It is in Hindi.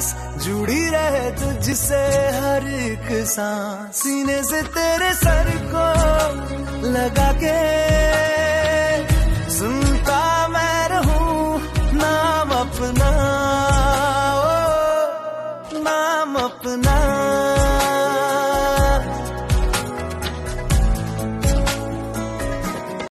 पास, जुड़ी रहे तुझसे हर एक सांस, सीने से तेरे सर को लगा के सुनता मैं रहूं नाम अपना, ओ नाम अपना।